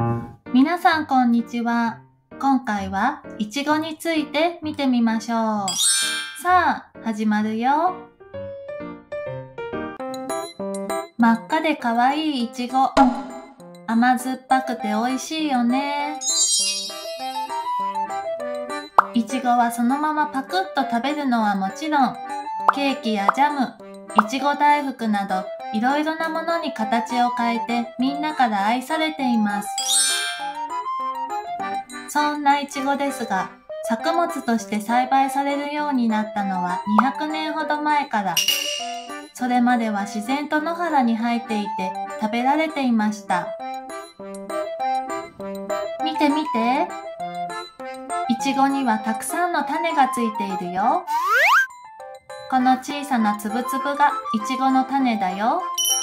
皆さんこんにちは。今回はいちごについて見てみましょう。さあ、始まるよ。真っ赤でかわいいいちご。甘酸っぱくて美味しいよね。いちごはそのままパクッと食べるのはもちろん、ケーキやジャム、いちご大福などいろいろなものに形を変えてみんなから愛されています。そんないちごですが、作物として栽培されるようになったのは200年ほど前から。それまでは自然と野原に生えていて食べられていました。見て見て。いちごにはたくさんの種がついているよ。この小さなつぶつぶがいちごの種だよ。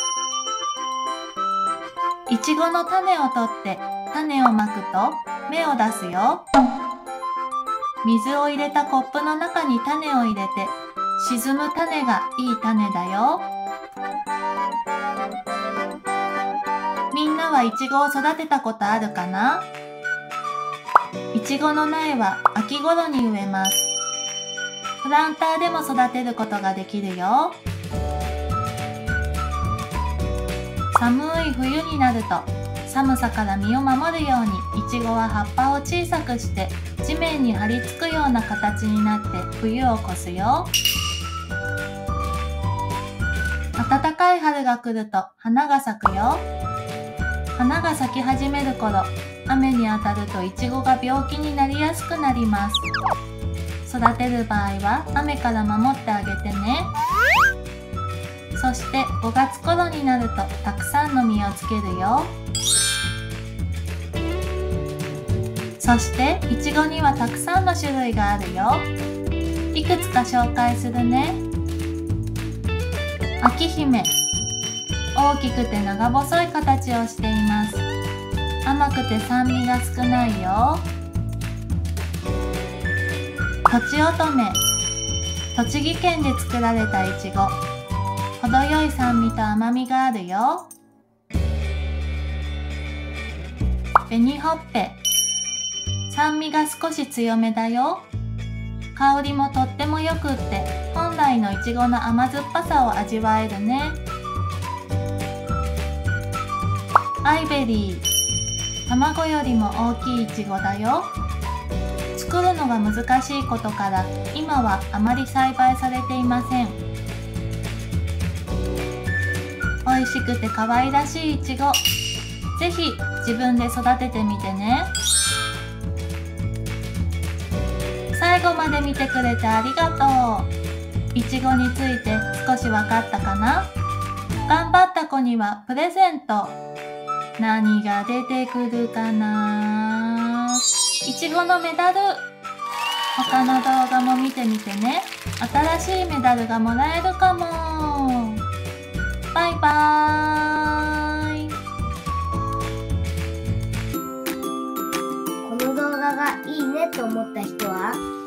いちごの種を取って種をまくと芽を出すよ。水を入れたコップの中に種を入れて沈む種がいい種だよ。みんなはいちごを育てたことあるかな？いちごの苗は秋頃に植えます。プランターでも育てることができるよ。寒い冬になると寒さから身を守るようにいちごは葉っぱを小さくして地面に張り付くような形になって冬を越すよ。暖かい春が来ると花が咲くよ。花が咲き始める頃、雨に当たるといちごが病気になりやすくなります。育てる場合は雨から守ってあげてね。そして5月頃になるとたくさんの実をつけるよ。そしていちごにはたくさんの種類があるよ。いくつか紹介するね。秋姫。大きくて長細い形をしています。甘くて酸味が少ないよ。とちおとめ。栃木県で作られたいちご。程よい酸味と甘みがあるよ。紅ほっぺ。酸味が少し強めだよ。香りもとってもよくって本来のいちごの甘酸っぱさを味わえるね。アイベリー。卵よりも大きいいちごだよ。作るのが難しいことから今はあまり栽培されていません。美味しくて可愛らしいいちご。ぜひ自分で育ててみてね。最後まで見てくれてありがとう。いちごについて少しわかったかな？頑張った子にはプレゼント。何が出てくるかな？いちごのメダル。他の動画も見てみてね。新しいメダルがもらえるかも。バイバーイ。 この動画がいいねと思った人は